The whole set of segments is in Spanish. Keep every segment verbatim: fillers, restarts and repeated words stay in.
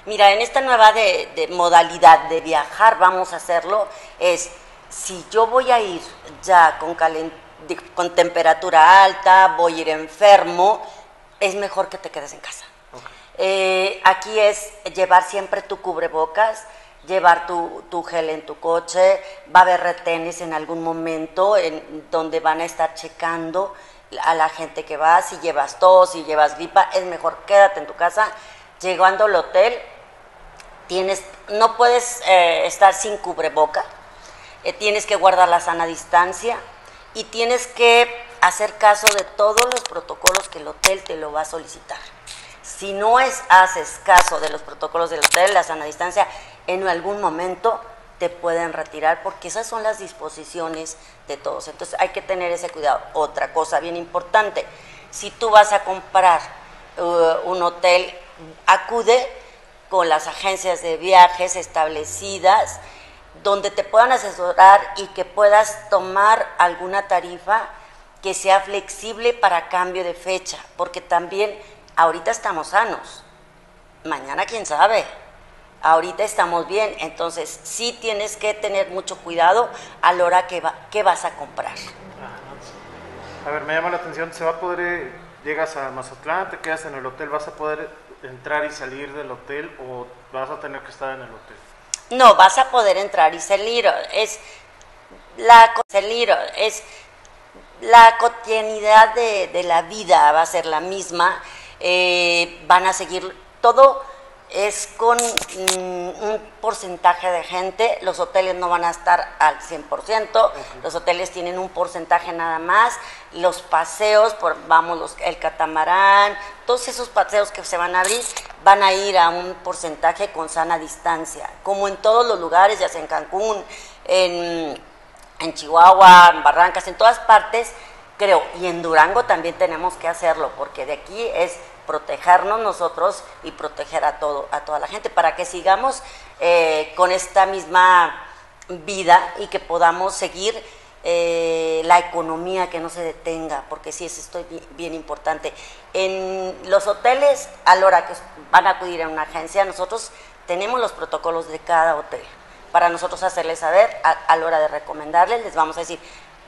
Mira, en esta nueva de, de modalidad de viajar, vamos a hacerlo, es si yo voy a ir ya con, calent con temperatura alta, voy a ir enfermo, es mejor que te quedes en casa. Okay. Eh, aquí es llevar siempre tu cubrebocas, llevar tu, tu gel en tu coche, va a haber retenes en algún momento en donde van a estar checando a la gente que va, si llevas tos, si llevas gripa, es mejor quédate en tu casa. Llegando al hotel, tienes, no puedes eh, estar sin cubreboca, eh, tienes que guardar la sana distancia y tienes que hacer caso de todos los protocolos que el hotel te lo va a solicitar. Si no es, haces caso de los protocolos del hotel, la sana distancia, en algún momento te pueden retirar porque esas son las disposiciones de todos. Entonces hay que tener ese cuidado. Otra cosa bien importante, si tú vas a comprar uh, un hotel, acude con las agencias de viajes establecidas donde te puedan asesorar y que puedas tomar alguna tarifa que sea flexible para cambio de fecha, porque también ahorita estamos sanos, mañana quién sabe, ahorita estamos bien, entonces sí tienes que tener mucho cuidado a la hora que, va, que vas a comprar. A ver, me llama la atención, ¿se va a poder, llegas a Mazatlán, te quedas en el hotel, vas a poder entrar y salir del hotel o vas a tener que estar en el hotel? No, vas a poder entrar y salir, es la, salir, es la cotidianidad de, de la vida va a ser la misma, eh, van a seguir, todo es con mm, un porcentaje de gente, los hoteles no van a estar al cien por ciento, okay. Los hoteles tienen un porcentaje nada más, los paseos, por, vamos, los, el catamarán, todos esos paseos que se van a abrir, van a ir a un porcentaje con sana distancia, como en todos los lugares, ya sea en Cancún, en, en Chihuahua, en Barrancas, en todas partes, creo, y en Durango también tenemos que hacerlo, porque de aquí es protegernos nosotros y proteger a todo, a toda la gente, para que sigamos eh, con esta misma vida y que podamos seguir eh, la economía, que no se detenga, porque sí, es esto bien, bien importante. En los hoteles, a la hora que van a acudir a una agencia, nosotros tenemos los protocolos de cada hotel, para nosotros hacerles saber, a, a la hora de recomendarles, les vamos a decir,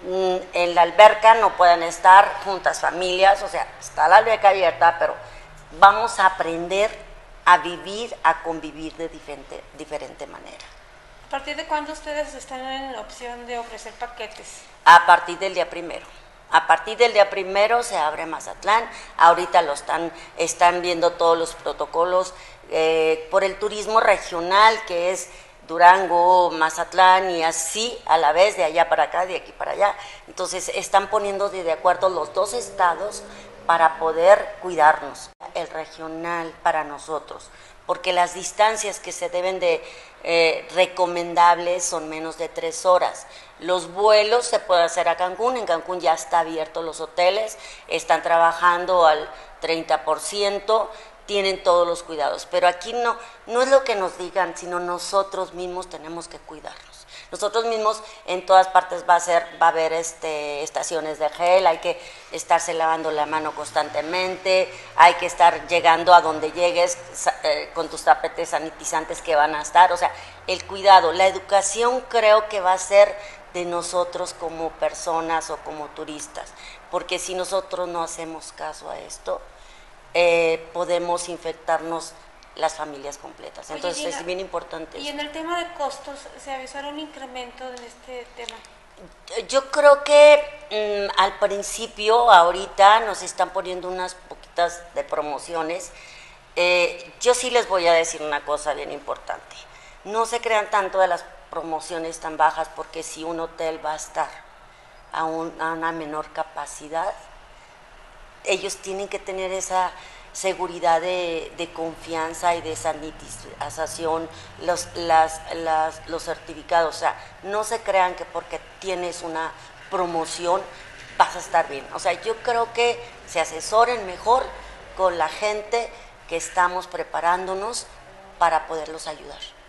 en la alberca no pueden estar juntas familias, o sea, está la alberca abierta, pero vamos a aprender a vivir, a convivir de diferente, diferente manera. ¿A partir de cuándo ustedes están en la opción de ofrecer paquetes? A partir del día primero. A partir del día primero se abre Mazatlán, ahorita lo están, están viendo todos los protocolos eh, por el turismo regional, que es Durango, Mazatlán y así a la vez, de allá para acá, de aquí para allá. Entonces están poniendo de acuerdo los dos estados para poder cuidarnos. El regional para nosotros, porque las distancias que se deben de eh, recomendables son menos de tres horas. Los vuelos se puede hacer a Cancún, en Cancún ya está abierto los hoteles, están trabajando al treinta por ciento, tienen todos los cuidados, pero aquí no, no es lo que nos digan, sino nosotros mismos tenemos que cuidarnos. Nosotros mismos en todas partes va a ser, va a haber este, estaciones de gel, hay que estarse lavando la mano constantemente, hay que estar llegando a donde llegues eh, con tus tapetes sanitizantes que van a estar, o sea, el cuidado, la educación creo que va a ser de nosotros como personas o como turistas, porque si nosotros no hacemos caso a esto, Eh, podemos infectarnos las familias completas. Entonces Oye, es bien importante. ¿Y en el tema de costos se avisará un incremento en este tema? Yo creo que mmm, al principio, ahorita nos están poniendo unas poquitas de promociones. Eh, yo sí les voy a decir una cosa bien importante. No se crean tanto de las promociones tan bajas, porque si un hotel va a estar a, un, a una menor capacidad, ellos tienen que tener esa seguridad de, de confianza y de sanitización, los, las, las, los certificados, o sea, no se crean que porque tienes una promoción vas a estar bien. O sea, yo creo que se asesoren mejor con la gente que estamos preparándonos para poderlos ayudar.